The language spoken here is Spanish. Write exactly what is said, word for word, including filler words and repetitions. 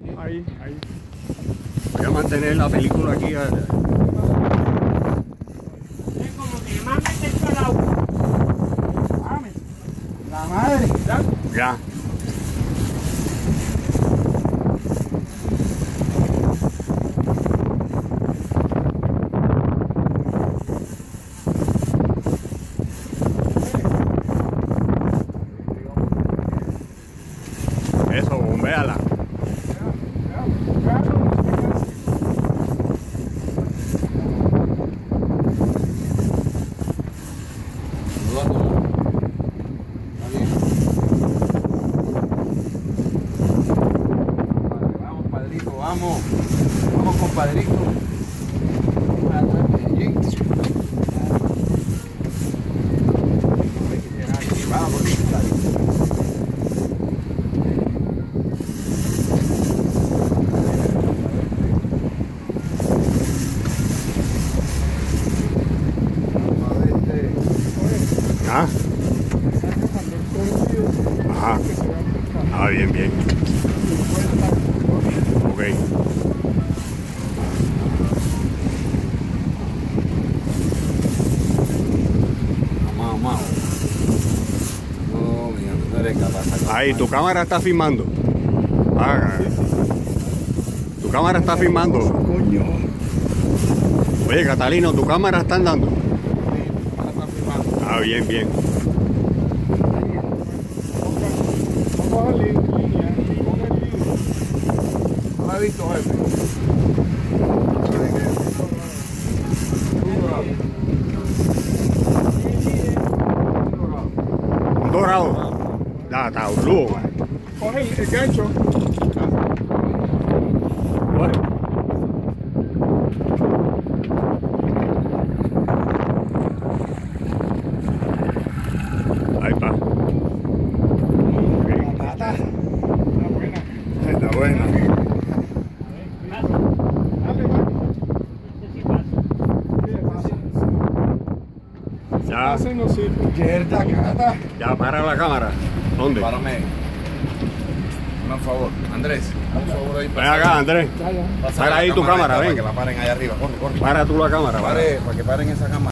Ahí, ahí. Voy a mantener la película aquí. A... Es como que más me el agua. La madre. ¿Ya? Ya. Eso, bombeala. Vamos, padrito, vamos. Vamos, compadrito. Vamos, Ah. Ajá. Ah, bien, bien. Ok. vamos, vamos. No, mira, no eres capaz. Ahí, tu cámara está filmando. Ah, tu cámara está filmando. Coño. Oye, Catalino, tu cámara está andando. Ah, bien, bien. Vamos a darle línea. No la he visto, jefe. Un dorado. Ya, está, un lujo. Coge el, el gancho. Coge. Ahí está. La tata. Está buena. Está buena. Dale, va. Ya, Hacen los círculos. Mierda, cata. ya para la cámara. ¿Dónde? Párame. Un favor, Andrés. Un favor ahí. Ven acá, Andrés. Ya, ya. Pasa Para la ahí tu cámara, esta ven. Para que la paren allá arriba. Corre, corre. Para tú la cámara. Para. Pare, para que paren esa cámara.